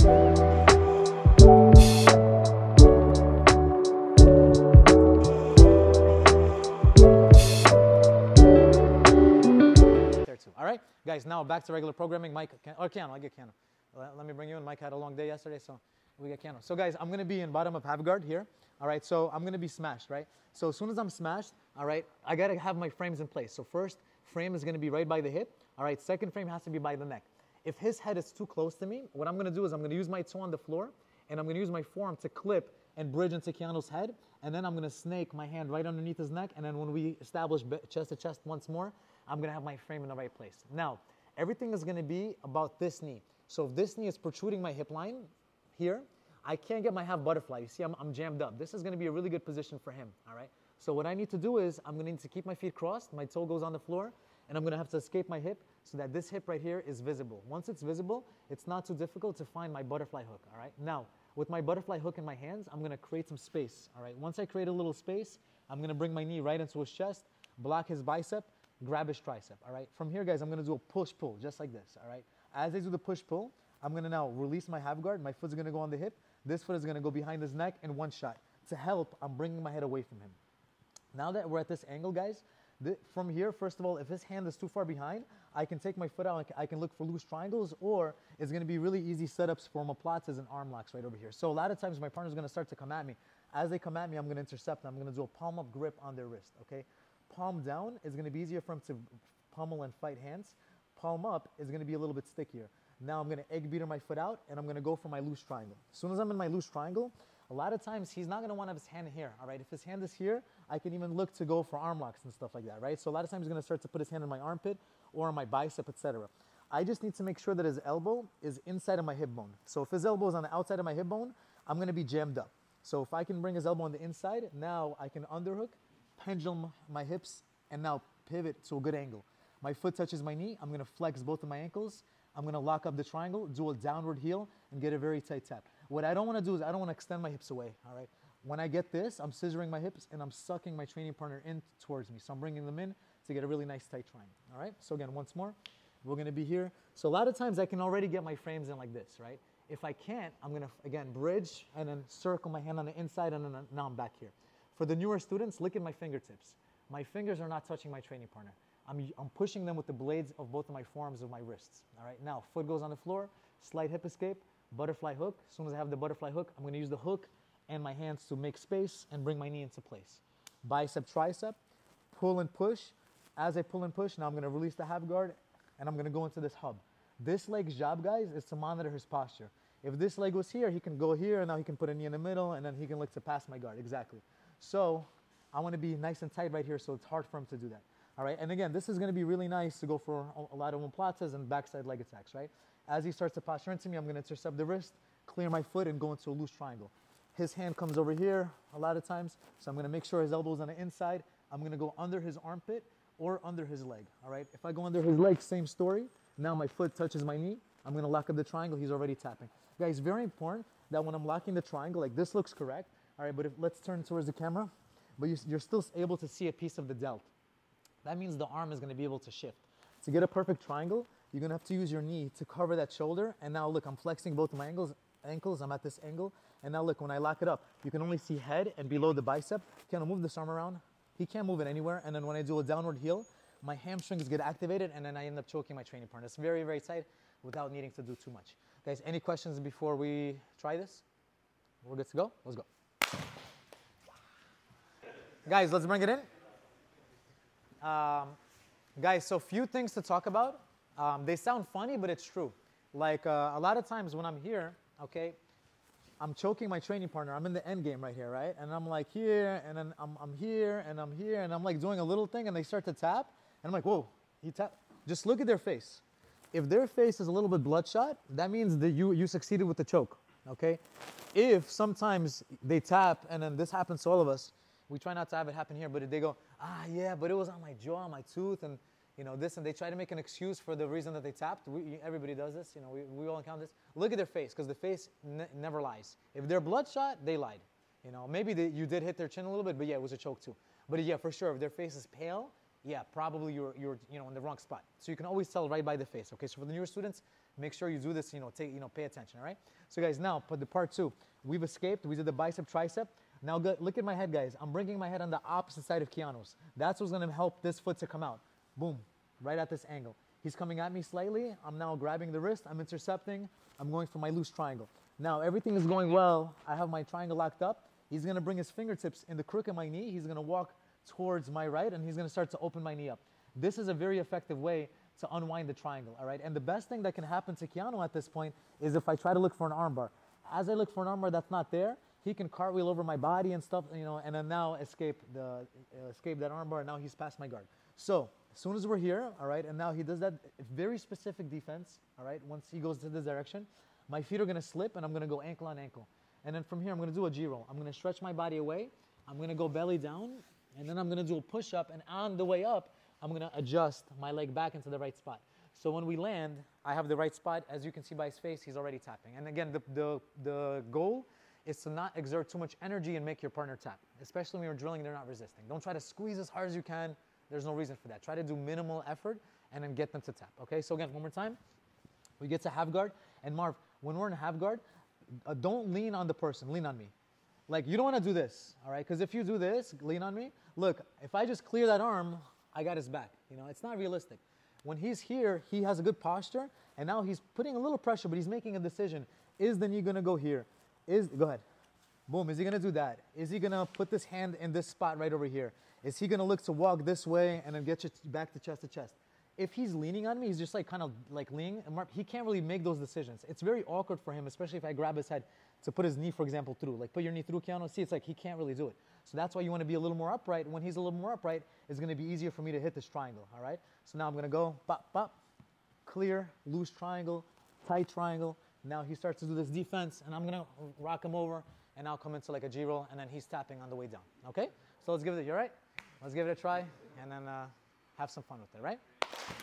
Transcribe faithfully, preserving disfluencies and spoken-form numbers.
All right, guys, now back to regular programming. Mike, can, or Keanu, I get Keanu. Let, let me bring you in. Mike had a long day yesterday, so we get Keanu. So guys, I'm gonna be in bottom of half guard here. All right, so I'm gonna be smashed, right? So as soon as I'm smashed, all right, I gotta have my frames in place. So first frame is gonna be right by the hip. All right, second frame has to be by the neck. If his head is too close to me, what I'm gonna do is I'm gonna use my toe on the floor, and I'm gonna use my forearm to clip and bridge into Keanu's head, and then I'm gonna snake my hand right underneath his neck, and then when we establish chest to chest once more, I'm gonna have my frame in the right place. Now, everything is gonna be about this knee. So if this knee is protruding my hip line here, I can't get my half butterfly. You see, I'm, I'm jammed up. This is gonna be a really good position for him, all right? So what I need to do is, I'm gonna need to keep my feet crossed, my toe goes on the floor, and I'm gonna have to escape my hip so that this hip right here is visible. Once it's visible, it's not too difficult to find my butterfly hook, all right? Now, with my butterfly hook in my hands, I'm gonna create some space, all right? Once I create a little space, I'm gonna bring my knee right into his chest, block his bicep, grab his tricep, all right? From here, guys, I'm gonna do a push-pull, just like this, all right? As I do the push-pull, I'm gonna now release my half guard. My foot's gonna go on the hip. This foot is gonna go behind his neck in one shot. To help, I'm bringing my head away from him. Now that we're at this angle, guys, th from here, first of all, if his hand is too far behind, I can take my foot out, I can look for loose triangles, or it's gonna be really easy setups for omoplatas and arm locks right over here. So a lot of times my partner's gonna start to come at me. As they come at me, I'm gonna intercept them. I'm gonna do a palm-up grip on their wrist, okay? Palm down is going to be easier for him to pummel and fight hands. Palm up is going to be a little bit stickier. Now I'm going to egg beater my foot out, and I'm going to go for my loose triangle. As soon as I'm in my loose triangle, a lot of times he's not going to want to have his hand here, all right? If his hand is here, I can even look to go for arm locks and stuff like that, right? So a lot of times he's going to start to put his hand in my armpit or on my bicep, et cetera. I just need to make sure that his elbow is inside of my hip bone. So if his elbow is on the outside of my hip bone, I'm going to be jammed up. So if I can bring his elbow on the inside, now I can underhook, pendulum my hips, and now pivot to a good angle. My foot touches my knee. I'm gonna flex both of my ankles. I'm gonna lock up the triangle, do a downward heel, and get a very tight tap. What I don't wanna do is I don't wanna extend my hips away, all right? When I get this, I'm scissoring my hips and I'm sucking my training partner in towards me. So I'm bringing them in to get a really nice tight triangle, all right? So again, once more, we're gonna be here. So a lot of times I can already get my frames in like this, right? If I can't, I'm gonna, again, bridge and then circle my hand on the inside, and then now I'm back here. For the newer students, look at my fingertips. My fingers are not touching my training partner. I'm, I'm pushing them with the blades of both of my forearms of my wrists. All right, now foot goes on the floor, slight hip escape, butterfly hook. As soon as I have the butterfly hook, I'm gonna use the hook and my hands to make space and bring my knee into place. Bicep, tricep, pull and push. As I pull and push, now I'm gonna release the half guard and I'm gonna go into this hub. This leg's job, guys, is to monitor his posture. If this leg was here, he can go here, and now he can put a knee in the middle, and then he can look to pass my guard, exactly. So I want to be nice and tight right here, so it's hard for him to do that. All right, and again, this is going to be really nice to go for a lot of omoplatas and backside leg attacks, right? As he starts to posture into me, I'm going to intercept the wrist, clear my foot, and go into a loose triangle. His hand comes over here a lot of times, so I'm going to make sure his elbow is on the inside. I'm going to go under his armpit or under his leg, all right? If I go under his leg, same story. Now my foot touches my knee. I'm going to lock up the triangle. He's already tapping. Guys, very important that when I'm locking the triangle, like this looks correct, all right, but if, let's turn towards the camera, but you, you're still able to see a piece of the delt. That means the arm is going to be able to shift. To get a perfect triangle, you're going to have to use your knee to cover that shoulder. And now look, I'm flexing both of my ankles. ankles. I'm at this angle. And now look, when I lock it up, you can only see head and below the bicep. Can I move this arm around? He can't move it anywhere. And then when I do a downward heel, my hamstrings get activated, and then I end up choking my training partner. It's very, very tight without needing to do too much. Guys, any questions before we try this? We're good to go? Let's go. Guys, let's bring it in. Um, guys, so few things to talk about. Um, they sound funny, but it's true. Like uh, a lot of times when I'm here, okay, I'm choking my training partner. I'm in the end game right here, right? And I'm like here, and then I'm, I'm here, and I'm here, and I'm like doing a little thing, and they start to tap. And I'm like, whoa, he tapped. Just look at their face. If their face is a little bit bloodshot, that means that you, you succeeded with the choke, okay? If sometimes they tap, and then this happens to all of us, we try not to have it happen here, but if they go, ah, yeah, but it was on my jaw, my tooth, and you know, this, and they try to make an excuse for the reason that they tapped. We, everybody does this, you know, we, we all encounter this. Look at their face, because the face ne never lies. If they're bloodshot, they lied. You know, maybe they, you did hit their chin a little bit, but yeah, it was a choke too. But yeah, for sure, if their face is pale, yeah, probably you're, you're you know, in the wrong spot. So you can always tell right by the face, okay? So for the newer students, Make sure you do this, you know, take, you know, pay attention, all right? So guys, now, for the part two, we've escaped. We did the bicep, tricep. Now go, look at my head, guys. I'm bringing my head on the opposite side of Keanu's. That's what's gonna help this foot to come out. Boom, right at this angle. He's coming at me slightly. I'm now grabbing the wrist. I'm intercepting. I'm going for my loose triangle. Now, everything is going well. I have my triangle locked up. He's gonna bring his fingertips in the crook of my knee. He's gonna walk towards my right, and he's gonna start to open my knee up. This is a very effective way to unwind the triangle, all right? And the best thing that can happen to Keanu at this point is if I try to look for an armbar. As I look for an armbar that's not there, he can cartwheel over my body and stuff, you know, and then now escape the uh, escape that armbar, and now he's past my guard. So, as soon as we're here, all right, and now he does that very specific defense, all right, once he goes to this direction, my feet are gonna slip, and I'm gonna go ankle on ankle. And then from here, I'm gonna do a G-roll. I'm gonna stretch my body away, I'm gonna go belly down, and then I'm gonna do a push-up, and on the way up, I'm gonna adjust my leg back into the right spot. So when we land, I have the right spot. As you can see by his face, he's already tapping. And again, the, the, the goal is to not exert too much energy and make your partner tap. Especially when you're drilling, they're not resisting. Don't try to squeeze as hard as you can. There's no reason for that. Try to do minimal effort and then get them to tap, okay? So again, one more time. We get to half guard. And Marv, when we're in half guard, uh, don't lean on the person, lean on me. Like, you don't wanna do this, all right? Because if you do this, lean on me, look, if I just clear that arm, I got his back, you know? It's not realistic. When he's here, he has a good posture, and now he's putting a little pressure, but he's making a decision. Is the knee gonna go here? Is, go ahead. Boom, is he gonna do that? Is he gonna put this hand in this spot right over here? Is he gonna look to walk this way and then get you back to chest to chest? If he's leaning on me, he's just like kind of like leaning, he can't really make those decisions. It's very awkward for him, especially if I grab his head to put his knee, for example, through. Like put your knee through, Keanu, see, it's like he can't really do it. So that's why you wanna be a little more upright. When he's a little more upright, it's gonna be easier for me to hit this triangle, all right? So now I'm gonna go, pop, pop, clear, loose triangle, tight triangle. Now he starts to do this defense, and I'm gonna rock him over, and I'll come into like a G-roll, and then he's tapping on the way down, okay? So let's give it, you all right? Let's give it a try, and then uh, have some fun with it, right?